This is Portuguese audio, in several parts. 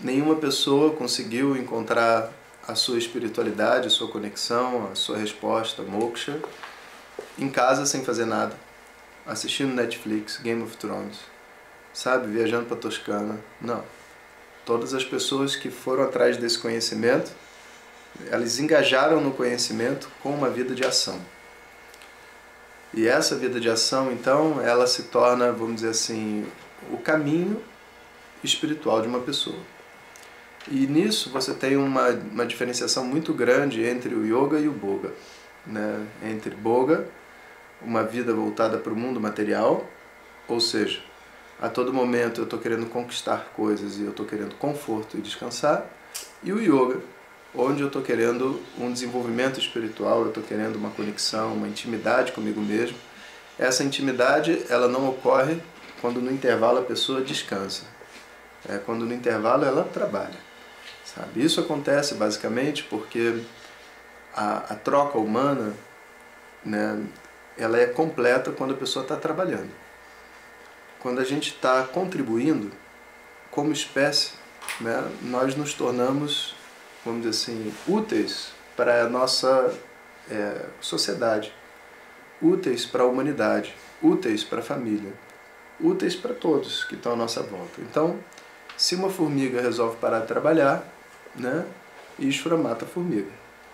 Nenhuma pessoa conseguiu encontrar a sua espiritualidade, a sua conexão, a sua resposta, moksha, em casa sem fazer nada, assistindo Netflix, Game of Thrones, sabe, viajando para Toscana. Não. Todas as pessoas que foram atrás desse conhecimento, elas engajaram no conhecimento com uma vida de ação. E essa vida de ação, então, ela se torna, vamos dizer assim, o caminho espiritual de uma pessoa. E nisso você tem uma diferenciação muito grande entre o yoga e o boga, né? Entre boga, uma vida voltada para o mundo material, ou seja, a todo momento eu estou querendo conquistar coisas e eu estou querendo conforto e descansar, e o yoga, onde eu estou querendo um desenvolvimento espiritual, eu estou querendo uma conexão, uma intimidade comigo mesmo. Essa intimidade, ela não ocorre quando no intervalo a pessoa descansa, quando no intervalo ela trabalha. Sabe? Isso acontece basicamente porque a troca humana, né, ela é completa quando a pessoa está trabalhando. Quando a gente está contribuindo, como espécie, né, nós nos tornamos, vamos dizer assim, úteis para a nossa sociedade, úteis para a humanidade, úteis para a família, úteis para todos que estão à nossa volta. Então, se uma formiga resolve parar de trabalhar, né, Ishvara mata a formiga.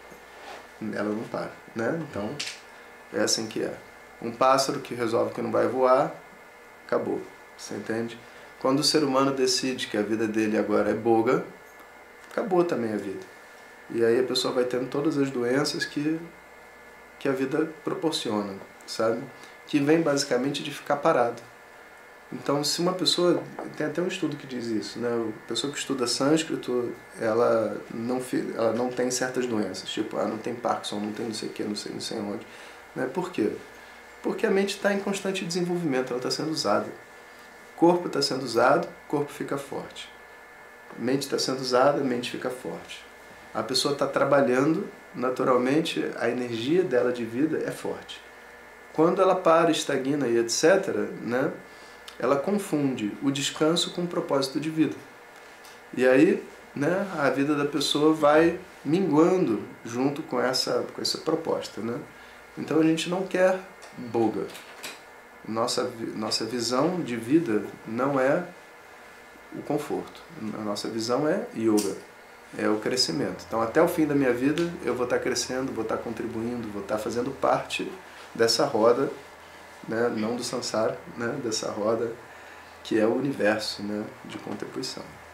Ela não para, né? Então, é assim que é. Um pássaro que resolve que não vai voar, acabou. Você entende? Quando o ser humano decide que a vida dele agora é boga, acabou também a vida. E aí a pessoa vai tendo todas as doenças que a vida proporciona, sabe? Que vem basicamente de ficar parado. Então, se uma pessoa... Tem até um estudo que diz isso, né? A pessoa que estuda sânscrito, ela não tem certas doenças. Tipo, não tem Parkinson, não tem não sei o que, não sei onde. Né? Por quê? Porque a mente está em constante desenvolvimento, ela está sendo usada. O corpo está sendo usado, o corpo fica forte. A mente está sendo usada, a mente fica forte. A pessoa está trabalhando, naturalmente, a energia dela de vida é forte. Quando ela para, estagna e etc., né? Ela confunde o descanso com o propósito de vida. E aí, né, a vida da pessoa vai minguando junto com essa proposta, né? Então a gente não quer boga. Nossa visão de vida não é o conforto. A nossa visão é yoga, é o crescimento. Então até o fim da minha vida eu vou estar crescendo, vou estar contribuindo, vou estar fazendo parte dessa roda, né, não do samsara, né, dessa roda que é o universo, né, de contribuição.